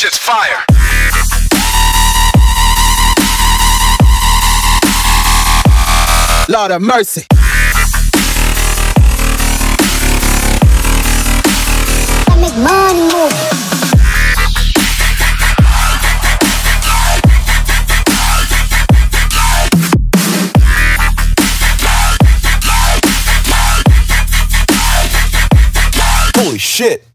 shit's fire. Lord of mercy. I make money move. Holy shit.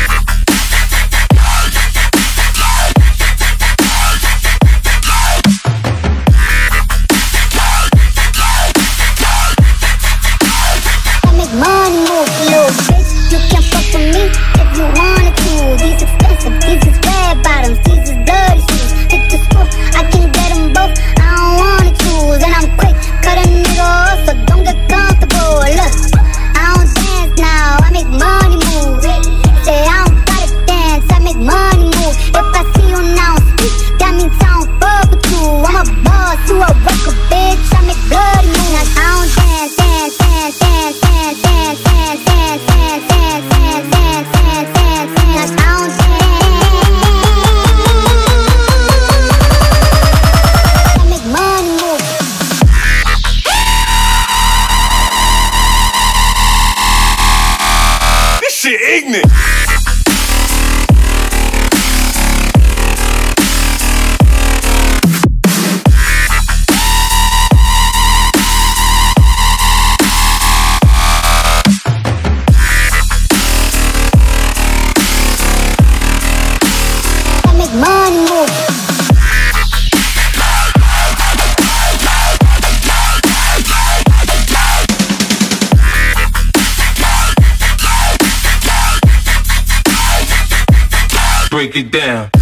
Money move, little bitch. You can't fuck with me if you wanted to. These expensive, these is red bottoms, these is bloody shoes. Hit the school, I can get them both. I don't wanna choose, and I'm quick, cut a nigga off, so don't get comfortable. Look, I don't dance now, I make money move. Say I don't gotta dance, I make money move. If I see you now speak, that means I don't fuck with you. I'm a boss, you a worker, bitch. I make bloody moves. I don't dance, dance, dance, dance, dance, dance, dance, dance, dance, dance, dance, dance, dance, dance, dance. I don't dance. I make money move. This shit ignorant. Money move. Break it down.